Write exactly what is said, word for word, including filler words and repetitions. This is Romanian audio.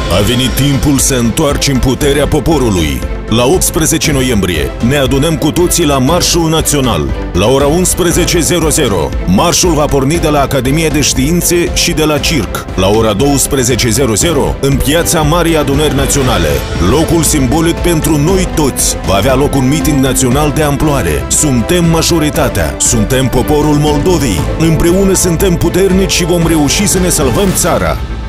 A venit timpul să întoarcem puterea poporului. La optsprezece noiembrie ne adunăm cu toții la Marșul Național. La ora unsprezece, marșul va porni de la Academia de Științe și de la Circ. La ora douăsprezece, în piața Marii Adunări Naționale, locul simbolic pentru noi toți, va avea loc un miting național de amploare. Suntem majoritatea, suntem poporul Moldovei. Împreună suntem puternici și vom reuși să ne salvăm țara.